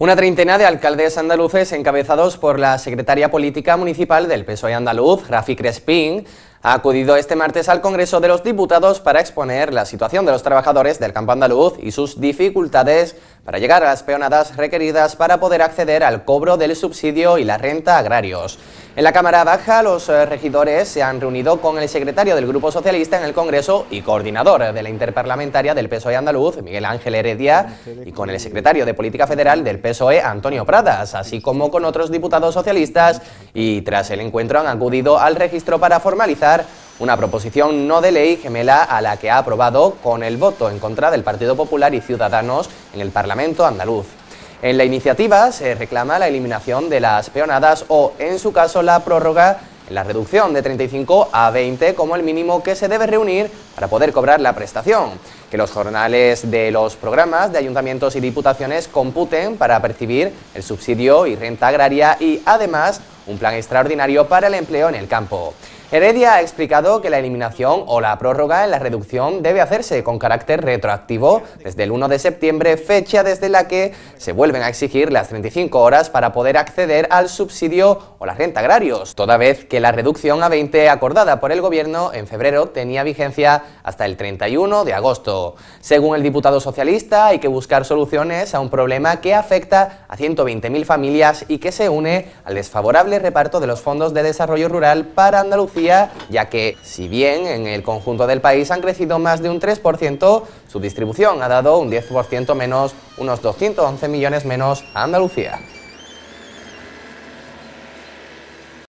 Una treintena de alcaldes andaluces encabezados por la secretaria política municipal del PSOE andaluz, Rafi Crespín, ha acudido este martes al Congreso de los Diputados para exponer la situación de los trabajadores del campo andaluz y sus dificultades para llegar a las peonadas requeridas para poder acceder al cobro del subsidio y la renta agrarios. En la Cámara Baja, los regidores se han reunido con el secretario del Grupo Socialista en el Congreso y coordinador de la interparlamentaria del PSOE andaluz, Miguel Ángel Heredia, y con el secretario de Política Federal del PSOE, Antonio Pradas, así como con otros diputados socialistas, y tras el encuentro han acudido al registro para formalizar una proposición no de ley gemela a la que ha aprobado con el voto en contra del Partido Popular y Ciudadanos en el Parlamento andaluz. En la iniciativa se reclama la eliminación de las peonadas o, en su caso, la prórroga en la reducción de 35 a 20 como el mínimo que se debe reunir para poder cobrar la prestación, que los jornales de los programas de ayuntamientos y diputaciones computen para percibir el subsidio y renta agraria y, además, un plan extraordinario para el empleo en el campo. Heredia ha explicado que la eliminación o la prórroga en la reducción debe hacerse con carácter retroactivo desde el 1 de septiembre, fecha desde la que se vuelven a exigir las 35 horas para poder acceder al subsidio o la renta agrarios, toda vez que la reducción a 20 acordada por el Gobierno en febrero tenía vigencia hasta el 31 de agosto. Según el diputado socialista, hay que buscar soluciones a un problema que afecta a 120.000 familias y que se une al desfavorable reparto de los fondos de desarrollo rural para Andalucía, ya que, si bien en el conjunto del país han crecido más de un 3%, su distribución ha dado un 10% menos, unos 211 millones menos a Andalucía.